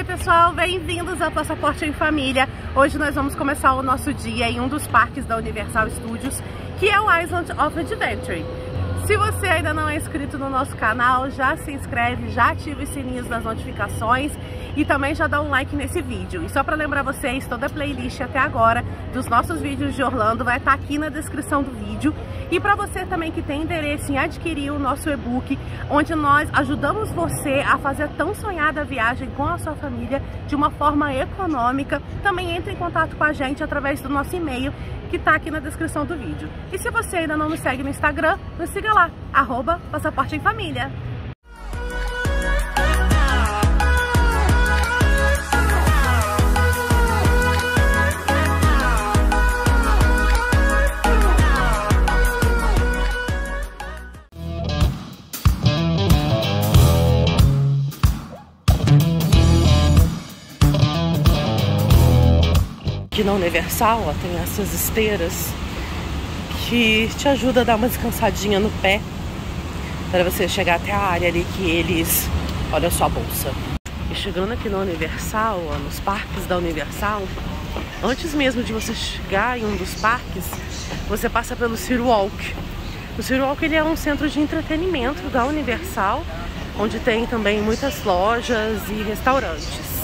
Oi pessoal, bem-vindos ao Passaporte em Família. Hoje nós vamos começar o nosso dia em um dos parques da Universal Studios, que é o Island of Adventure. Se você ainda não é inscrito no nosso canal, já se inscreve, já ativa os sininhos das notificações e também já dá um like nesse vídeo. E só para lembrar vocês, toda a playlist até agora dos nossos vídeos de Orlando vai estar aqui na descrição do vídeo. E para você também que tem interesse em adquirir o nosso e-book, onde nós ajudamos você a fazer a tão sonhada viagem com a sua família de uma forma econômica, também entre em contato com a gente através do nosso e-mail, que está aqui na descrição do vídeo. E se você ainda não nos segue no Instagram, nos siga lá, @Passaporte em Família. Aqui na Universal, ó, tem essas esteiras que te ajuda a dar uma descansadinha no pé para você chegar até a área ali que eles... Olha só a bolsa. E chegando aqui na Universal, ó, nos parques da Universal, antes mesmo de você chegar em um dos parques, você passa pelo City Walk. O City Walk, ele é um centro de entretenimento da Universal, onde tem também muitas lojas e restaurantes.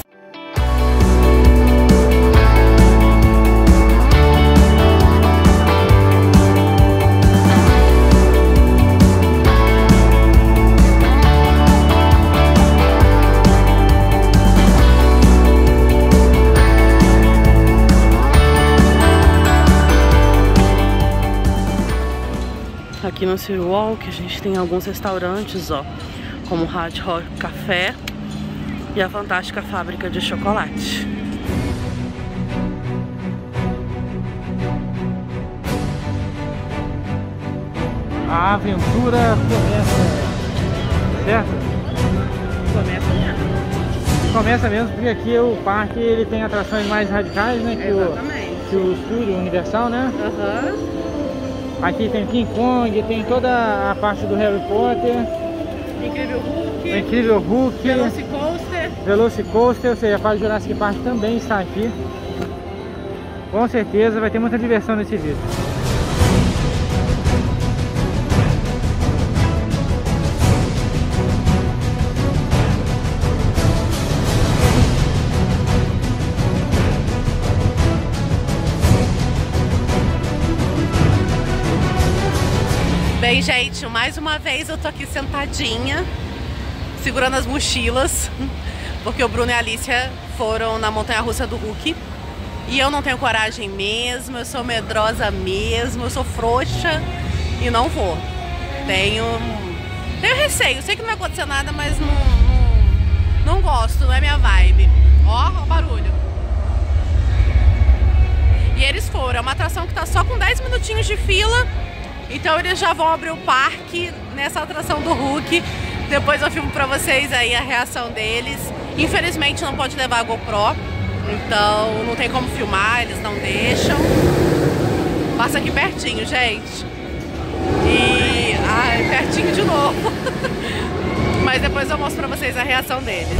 Aqui no City Walk a gente tem alguns restaurantes, ó, como o Hard Rock Café e a Fantástica Fábrica de Chocolate. A aventura começa, certo? Começa mesmo. Começa mesmo porque aqui o parque ele tem atrações mais radicais, né? Que o Studio Universal, né? Aqui tem King Kong, tem toda a parte do Harry Potter, Incrível Hulk, Velocicoaster, ou seja, a parte do Jurassic Park também está aqui. Com certeza vai ter muita diversão nesse vídeo. Bem, gente, mais uma vez eu tô aqui sentadinha, segurando as mochilas, porque o Bruno e a Alicia foram na montanha-russa do Hulk. E eu não tenho coragem mesmo, eu sou medrosa mesmo, eu sou frouxa e não vou. Tenho receio, sei que não vai acontecer nada, mas não gosto, não é minha vibe. Ó o barulho. E eles foram, é uma atração que tá só com 10 minutinhos de fila. Então eles já vão abrir o parque nessa atração do Hulk. Depois eu filmo pra vocês aí a reação deles. Infelizmente não pode levar a GoPro, então não tem como filmar, eles não deixam. Passa aqui pertinho, gente. E... ai, pertinho de novo. Mas depois eu mostro pra vocês a reação deles.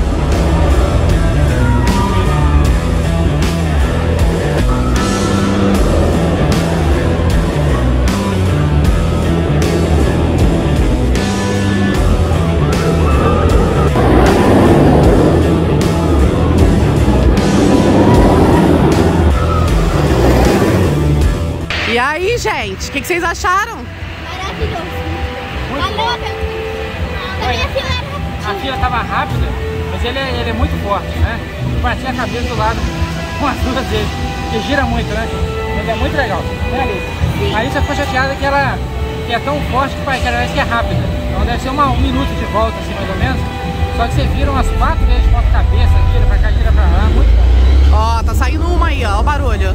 E aí, gente, o que vocês acharam? Maravilhoso. Valeu a pena. A fila estava rápida, mas ele é muito forte, né? Eu bati a cabeça do lado umas duas vezes, que gira muito, né? Mas é muito legal, né, Alice? A Alice ficou chateada que ela é tão forte que parece que é rápida. Então deve ser um minuto de volta, assim, mais ou menos. Só que você vira umas 4 vezes de ponta-cabeça, gira pra cá, gira pra lá, muito bom. Ó, tá saindo uma aí, ó, o barulho.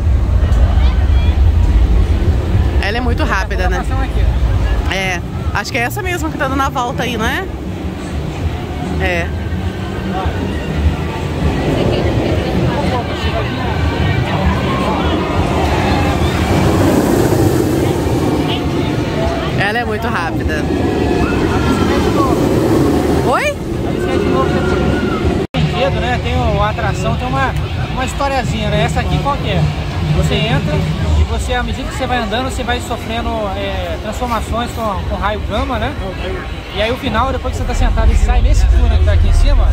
Ela é muito rápida, né? É, acho que é essa mesma que tá dando a volta aí, não é? É. Ela é muito rápida. Oi? Tem medo, né? Tem a atração tem uma historiazinha, né? Essa aqui qual que é? Você entra e você, à medida que você vai andando, você vai sofrendo transformações com raio gama, né? E aí o final, depois que você está sentado e sai nesse túnel que tá aqui em cima,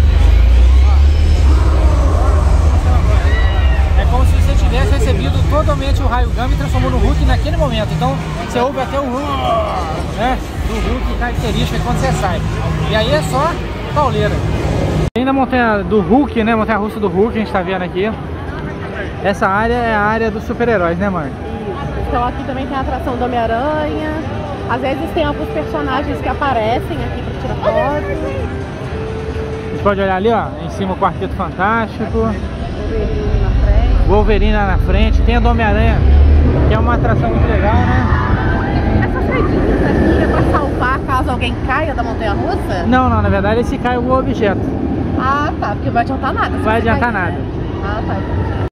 é como se você tivesse recebido totalmente o raio gama e transformou no Hulk naquele momento. Então você ouve até o né, do Hulk característico quando você sai. E aí é só pauleira. Além da montanha do Hulk, né, montanha russa do Hulk, a gente tá vendo aqui. Essa área é a área dos super-heróis, né, mãe? Então aqui também tem a atração do Homem-Aranha. Às vezes tem alguns personagens que aparecem aqui para tirar foto. A gente pode olhar ali, ó, em cima o Quarteto Fantástico. Wolverine na frente. Wolverine na frente. Tem a do Homem-Aranha, que é uma atração muito legal, né? Essas redinhas aqui é para salvar caso alguém caia da montanha-russa? Não, na verdade se cai algum objeto. Ah, tá, porque não vai adiantar nada. Não vai adiantar nada. Né? Ah, tá.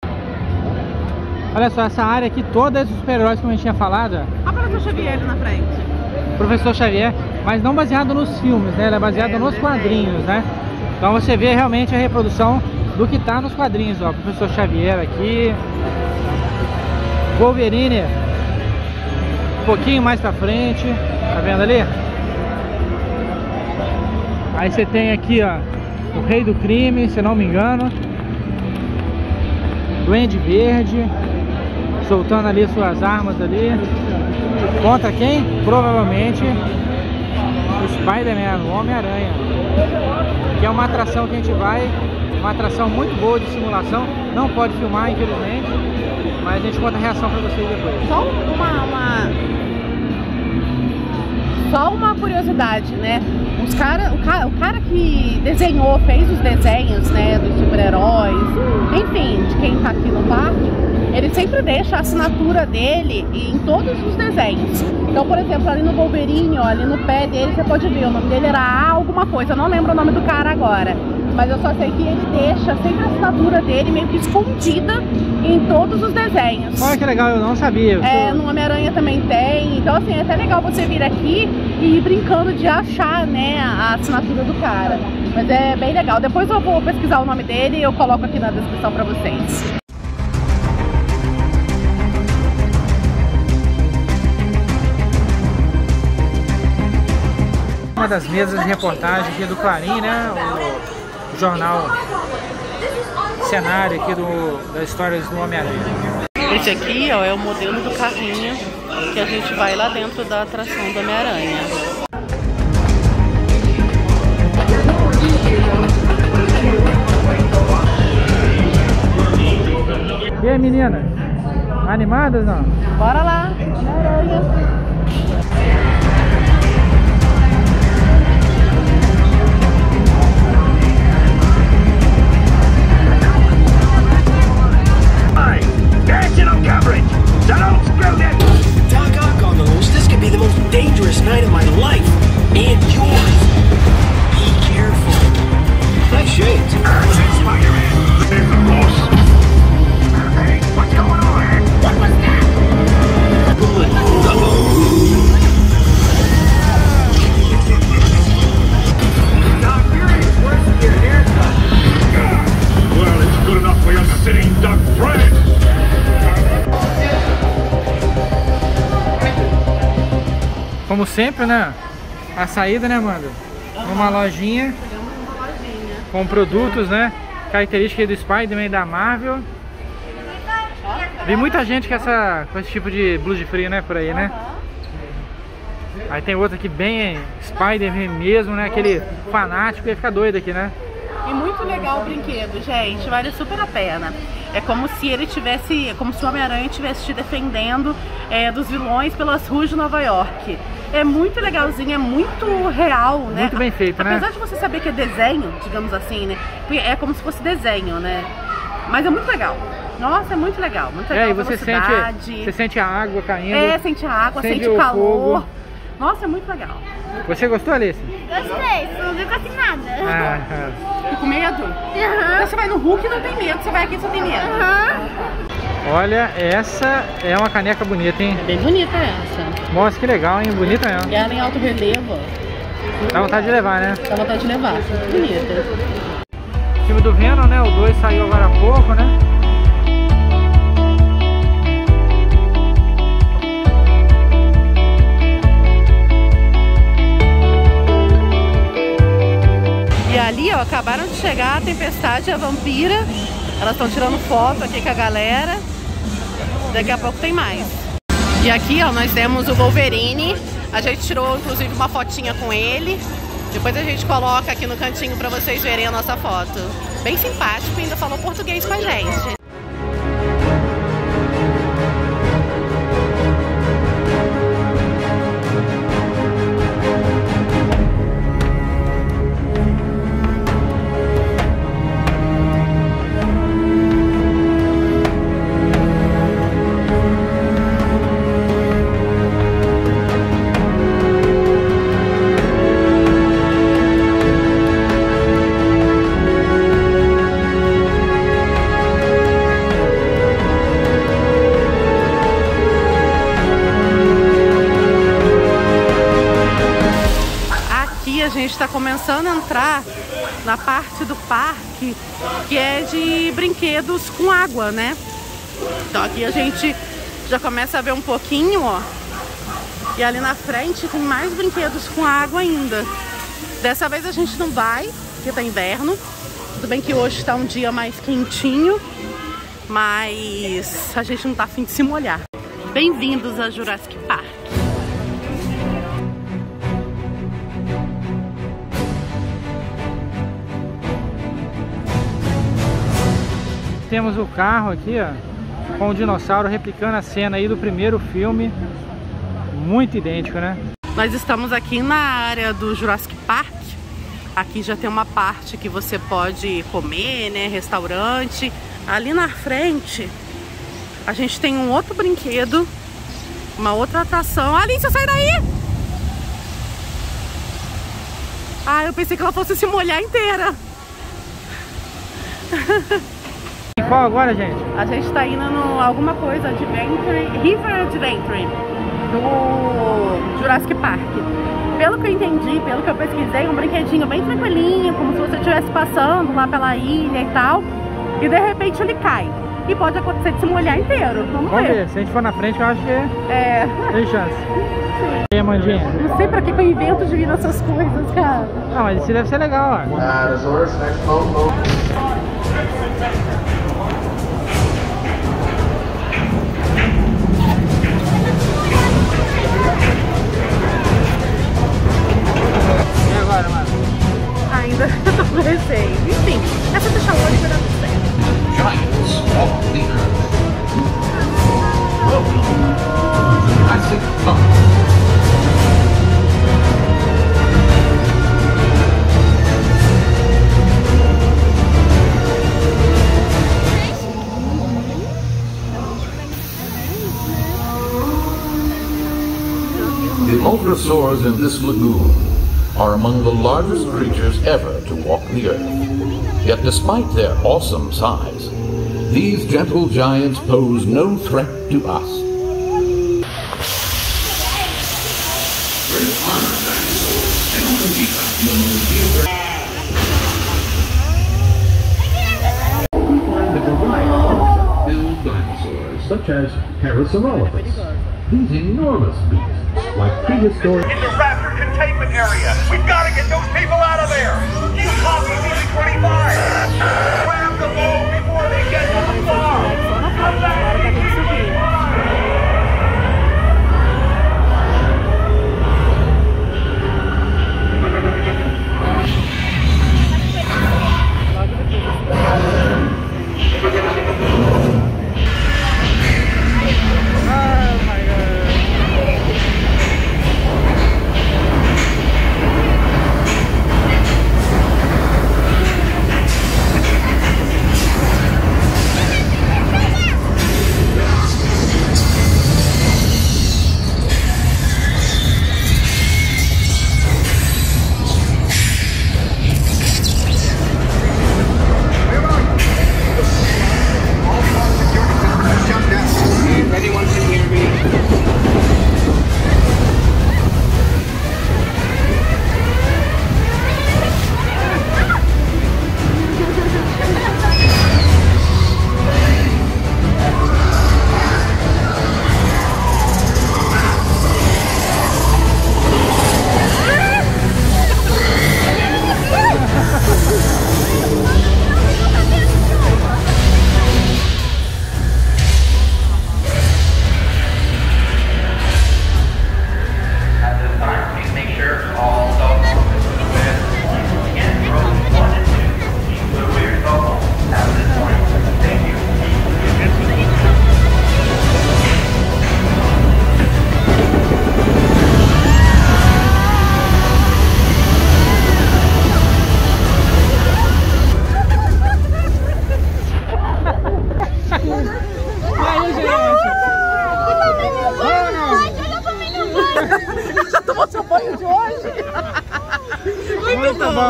Olha só, essa área aqui toda é dos super-heróis, como a gente tinha falado. Olha o Professor Xavier ali na frente. Professor Xavier, mas não baseado nos filmes, né? Ela é baseada nos quadrinhos, né? Então você vê realmente a reprodução do que tá nos quadrinhos, ó. Professor Xavier aqui. Wolverine um pouquinho mais pra frente. Tá vendo ali? Aí você tem aqui, ó, o Rei do Crime, se não me engano. Duende Verde, soltando ali suas armas ali. Contra quem? Provavelmente o Spider-Man, o Homem-Aranha. Que é uma atração que a gente vai, uma atração muito boa de simulação. Não pode filmar, infelizmente, mas a gente conta a reação pra vocês depois. Só uma curiosidade, né? O cara que desenhou, fez os desenhos, né, dos super-heróis, enfim, de quem tá aqui no parque, ele sempre deixa a assinatura dele em todos os desenhos. Então, por exemplo, ali no Wolverine, ó, ali no pé dele, você pode ver, o nome dele era A alguma coisa, eu não lembro o nome do cara agora. Mas eu só sei que ele deixa sempre a assinatura dele meio que escondida em todos os desenhos. Olha que legal, eu não sabia. No Homem-Aranha também tem. Então assim, é até legal você vir aqui e ir brincando de achar, né, a assinatura do cara. Mas é bem legal. Depois eu vou pesquisar o nome dele e eu coloco aqui na descrição pra vocês. Uma das mesas de reportagem aqui do Clarim, né? O jornal cenário aqui das histórias do Homem-Aranha. Esse aqui, ó, é o modelo do carrinho que a gente vai lá dentro da atração do Homem-Aranha. E aí, meninas? Animadas, não? Bora lá, Homem-Aranha. National coverage! So don't screw it! Doc Ock on the loose, this could be the most dangerous night of my life. And yours. Be careful. Nice shades. Spider-Man! This is the boss. Hey, what's going on? What was that? Doc Fury, where's your haircut? Well, it's good enough for your sitting duck friend. Como sempre, né? A saída, né, Amanda? Uma lojinha com produtos, né? Características do Spider-Man e da Marvel. Vi muita gente com esse tipo de blusa de frio, né? Por aí, né? Aí tem outro aqui bem Spider-Man mesmo, né? Aquele fanático ia ficar doido aqui, né? E muito legal o brinquedo, gente, vale super a pena. É como se ele tivesse, como se o Homem-Aranha estivesse te defendendo dos vilões pelas ruas de Nova York. É muito legalzinho, é muito real, né? Muito bem feito, né? Apesar de você saber que é desenho, digamos assim, né? É como se fosse desenho, né? Mas é muito legal. Nossa, é muito legal, muito legal. E você sente a água caindo. Sente a água, sente o calor. Fogo. Nossa, é muito legal. Você gostou, Alice? Gostei, não vi quase nada. Fico com medo? Então você vai no Hulk e não tem medo, você vai aqui e só tem medo. Olha, essa é uma caneca bonita, hein? É bem bonita essa. Nossa, que legal, hein? Bonita mesmo. E ela em alto relevo. Dá vontade de levar, né? Dá vontade de levar, bonita. filme do Venom, né? O 2 saiu agora há pouco, né? E ali, ó, acabaram de chegar a Tempestade e a Vampira. Elas estão tirando foto aqui com a galera. Daqui a pouco tem mais. E aqui, ó, nós temos o Wolverine. A gente tirou, inclusive, uma fotinha com ele. Depois a gente coloca aqui no cantinho pra vocês verem a nossa foto. Bem simpático e ainda falou português com a gente. A gente está começando a entrar na parte do parque que é de brinquedos com água, né? Então aqui a gente já começa a ver um pouquinho, ó. E ali na frente tem mais brinquedos com água ainda. Dessa vez a gente não vai, porque tá inverno. Tudo bem que hoje tá um dia mais quentinho, mas a gente não tá afim de se molhar. Bem-vindos a Jurassic Park. Temos o carro aqui, ó, com o dinossauro replicando a cena aí do primeiro filme. Muito idêntico, né? Nós estamos aqui na área do Jurassic Park. Aqui já tem uma parte que você pode comer, né? Restaurante. Ali na frente, a gente tem um outro brinquedo, uma outra atração. Alice, sai daí! Ah, eu pensei que ela fosse se molhar inteira. Qual agora, gente? A gente tá indo no alguma coisa Adventure, River Adventure do Jurassic Park. Pelo que eu entendi, pelo que eu pesquisei, um brinquedinho bem tranquilinho, como se você estivesse passando lá pela ilha e tal, e de repente ele cai. E pode acontecer de se molhar inteiro. Vamos ver. Se a gente for na frente, eu acho que tem chance. Sim. E aí, Amandinha? Não sei pra que eu invento de vir nessas coisas, cara. Não, mas esse deve ser legal, ó. Ainda tô com receio. Enfim, é só fechar o olho e vai dar tudo certo. Giants walk the earth. Welcome to Jurassic Park. The ultrasaurs in this lagoon are among the largest creatures ever to walk the earth. Yet despite their awesome size, these gentle giants pose no threat to us. Build dinosaurs such as Parasaurolophus. These enormous beasts, like prehistoric... In the raptor containment area! We've got to get those people out of there! You copy CB-25! Grab the boat before they get to the farm! Come back!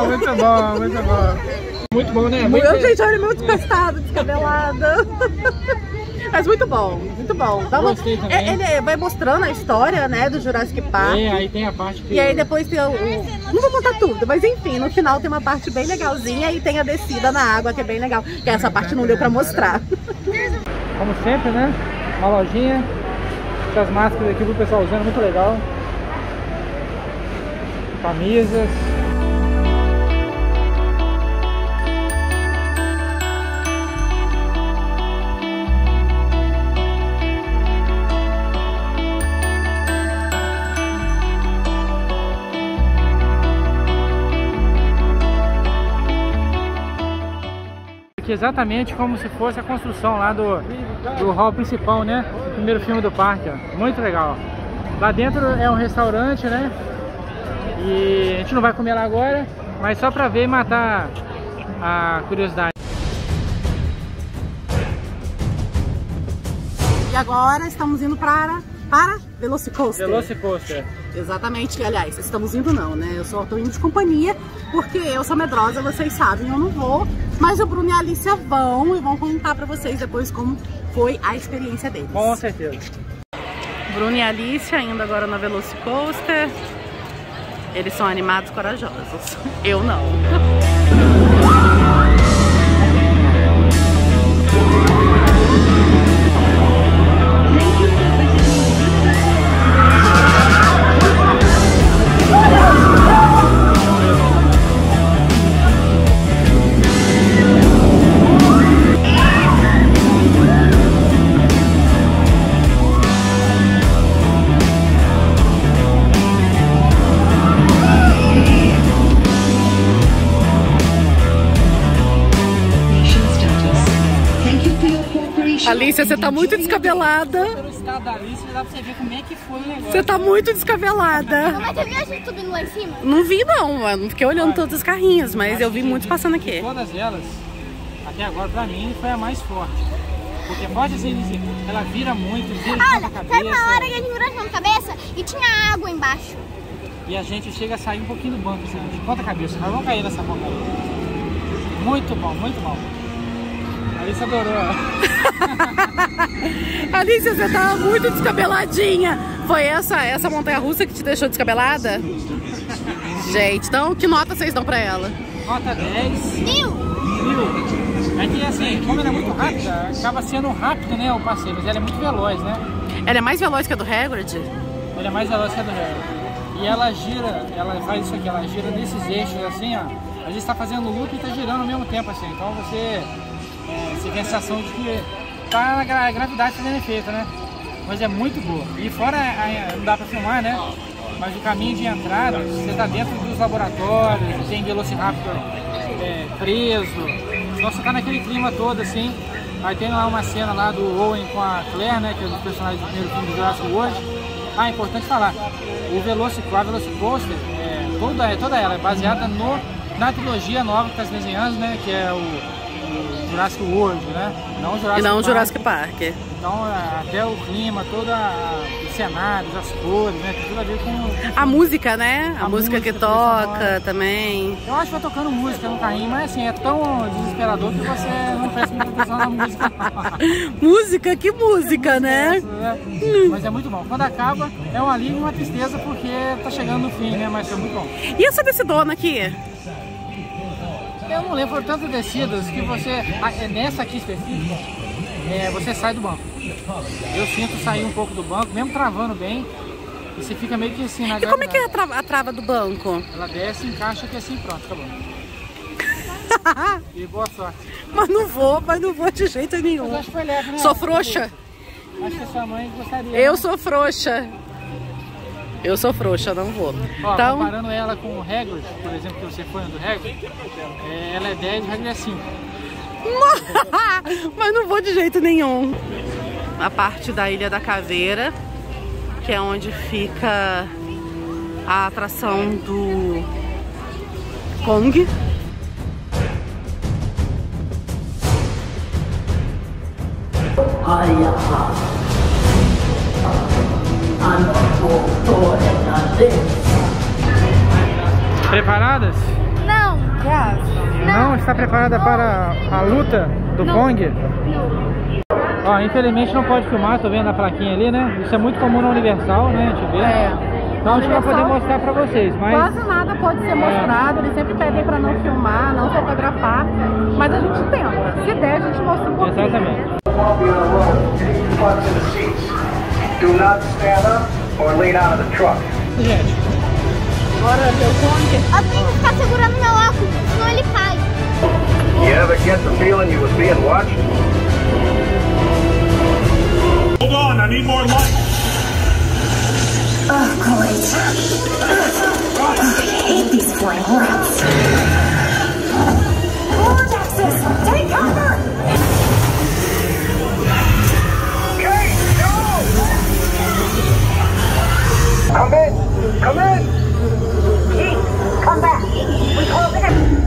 muito bom, muito bom. Muito bom, né? Gente, olha, meu descastado, descabelada. Mas muito bom, muito bom. Ele vai mostrando a história, né, do Jurassic Park. Aí tem a parte que... E aí depois tem não vou contar tudo, mas enfim, no final tem uma parte bem legalzinha e tem a descida na água, que é bem legal. Que essa parte não deu pra mostrar. Como sempre, né? Uma lojinha. Essas máscaras aqui pro pessoal usando, muito legal. Camisas. Exatamente como se fosse a construção lá do hall principal, né? O primeiro filme do parque, ó. Muito legal. Lá dentro é um restaurante, né? E a gente não vai comer lá agora, mas só pra ver e matar a curiosidade. E agora estamos indo para Velocicoaster. Velocicoaster. Exatamente, aliás, estamos indo não, né? Eu só tô indo de companhia, porque eu sou medrosa, vocês sabem, eu não vou. Mas o Bruno e a Alicia vão e vão contar pra vocês depois como foi a experiência deles. Com certeza. Bruno e a Alicia indo agora na Velocicoaster. Eles são animados, corajosos. Eu não. Alicia, você tá muito descabelada. Pelo estado da Alicia, dá pra você ver como é que foi o negócio. Você tá muito descabelada. Mas você viu a gente subindo lá em cima? Não vi não, eu não fiquei olhando todos os carrinhos, mas eu vi muitos passando aqui. Todas elas, até agora pra mim, foi a mais forte. Porque pode dizer, ela vira muito, vira Olha, na cabeça. teve uma hora que a gente virou na cabeça e tinha água embaixo. E a gente chega a sair um pouquinho do banco, assim, de ponta cabeça. Nós vamos cair nessa ponta. Muito bom, muito bom. A Alicia adorou. Alicia, você tá muito descabeladinha. Foi essa montanha-russa que te deixou descabelada? Gente, então que nota vocês dão pra ela? Nota 10. Mil. É que assim, como ela é muito rápida, acaba sendo rápido, né, o passeio, mas ela é muito veloz, né? Ela é mais veloz que a do Hagrid? Ela é mais veloz que a do Hagrid. E ela gira, ela faz isso aqui, ela gira nesses eixos assim, ó. A gente tá fazendo loop e tá girando ao mesmo tempo, assim. Então você tem a sensação de que tá a gravidade fazendo efeito, né? Mas é muito boa. E fora, não dá pra filmar, né? Mas o caminho de entrada, você tá dentro dos laboratórios, tem Velociraptor preso. Então você tá naquele clima todo, assim. Aí tem lá uma cena lá do Owen com a Claire, né? Que é um dos personagens do primeiro filme do Jurassic World. Ah, é importante falar. A Velocicoaster, toda ela é baseada na trilogia nova que está se desenhando, né? Que é o Jurassic World, né? Não o Jurassic Park. Então, até o clima, os cenários, as cores, né? Tem tudo a ver com a música, né? A música que toca também. Eu acho que vai tocando música no carrinho, mas assim, é tão desesperador que você não presta muita atenção na música. Música? Que música, né? Mas é muito bom. Quando acaba, é um alívio e uma tristeza, porque tá chegando no fim, né? Mas é muito bom. E essa decidona aqui? Eu não lembro, foram tantas descidas que você, nessa aqui específica, você sai do banco. Eu sinto sair um pouco do banco, mesmo travando bem, e você fica meio que assim na gravidade. E como é que é a trava do banco? Ela desce, encaixa aqui assim, pronto, acabou. E boa sorte. Mas não vou de jeito nenhum. Mas acho que foi leve, né? Sou frouxa. Acho que a sua mãe gostaria. Eu sou frouxa. Eu sou frouxa, não vou. Ó, então, comparando ela com o Hagrid, por exemplo, que você foi no do Hagrid, ela é 10 e o Hagrid é 5. Mas não vou de jeito nenhum. A parte da Ilha da Caveira, que é onde fica a atração do Kong. Preparadas? Não. Não está preparada para a luta do Kong? Ó, infelizmente não pode filmar, tô vendo a plaquinha ali, né? Isso é muito comum na Universal, né? A gente vê. Então a gente vai poder mostrar pra vocês, mas... Quase nada pode ser mostrado, eles sempre pedem pra não filmar, não fotografar, mas a gente tenta. Se der, a gente mostra um pouquinho. Exatamente. Do not stand up or lean out of the truck. Gente, Bora ver o Kong. Eu tenho que ficar segurando meu óculos, senão ele cai. You ever get the feeling you was being watched? Hold on, I need more light. Oh, great. I hate these flying rats. Vortexes, take cover! Okay, no! Come in! Come in! Keith, come back. We close it.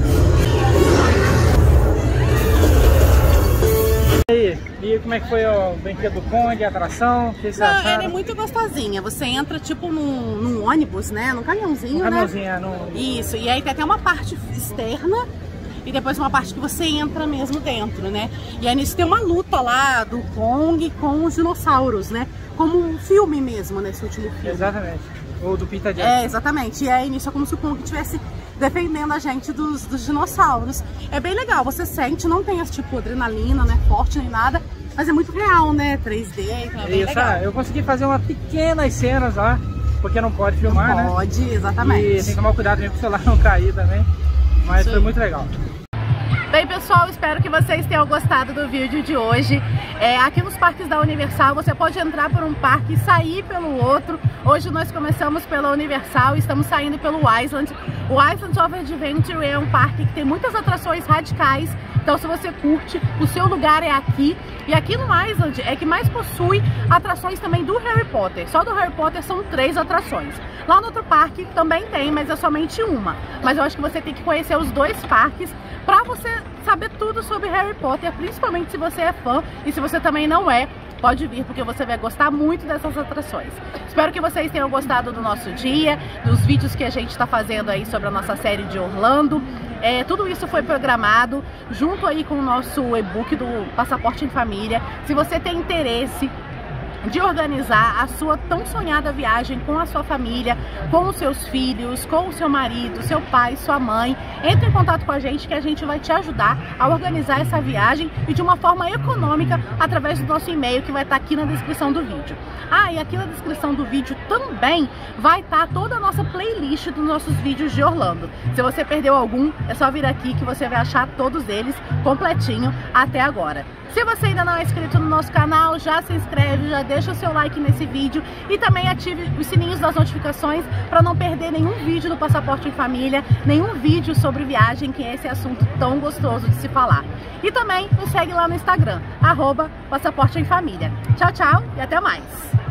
E como é que foi o brinquedo do Kong, a atração? O que vocês acharam? Ela é muito gostosinha. Você entra tipo num ônibus, né? Num caminhãozinho, Caminhãozinho, né? Isso, e aí tem até uma parte externa e depois uma parte que você entra mesmo dentro, né? E aí nisso tem uma luta lá do Kong com os dinossauros, né? Como um filme mesmo, nesse último filme. Exatamente. Ou do Peter Jackson. É, exatamente. E aí nisso é como se o Kong estivesse defendendo a gente dos dinossauros. É bem legal, você sente, não tem esse tipo adrenalina, né? Forte nem nada, mas é muito real, né? 3D, então é bem legal. Eu consegui fazer umas pequenas cenas lá, porque não pode filmar, né? Pode, exatamente. E tem que tomar cuidado também pro celular não cair também. Mas foi muito legal. Bem, pessoal, espero que vocês tenham gostado do vídeo de hoje. Aqui nos parques da Universal, você pode entrar por um parque e sair pelo outro. Hoje nós começamos pela Universal e estamos saindo pelo Island. O Island of Adventure é um parque que tem muitas atrações radicais. Então, se você curte, o seu lugar é aqui. E aqui no Island é que mais possui atrações também do Harry Potter. Só do Harry Potter são 3 atrações. Lá no outro parque também tem, mas é somente uma. Mas eu acho que você tem que conhecer os 2 parques pra você saber tudo sobre Harry Potter, principalmente se você é fã. E se você também não é, pode vir, porque você vai gostar muito dessas atrações. Espero que vocês tenham gostado do nosso dia, dos vídeos que a gente está fazendo aí sobre a nossa série de Orlando. Tudo isso foi programado junto aí com o nosso e-book do Passaporte em Família. Se você tem interesse de organizar a sua tão sonhada viagem com a sua família, com os seus filhos, com o seu marido, seu pai, sua mãe, entre em contato com a gente que a gente vai te ajudar a organizar essa viagem e de uma forma econômica através do nosso e-mail que vai estar aqui na descrição do vídeo. E aqui na descrição do vídeo também vai estar toda a nossa playlist dos nossos vídeos de Orlando. Se você perdeu algum, é só vir aqui que você vai achar todos eles completinho até agora. Se você ainda não é inscrito no nosso canal, já se inscreve, já deixa o seu like nesse vídeo e também ative os sininhos das notificações para não perder nenhum vídeo do Passaporte em Família, nenhum vídeo sobre viagem, que é esse assunto tão gostoso de se falar. E também nos segue lá no Instagram, @Passaporte em Família. Tchau, tchau e até mais!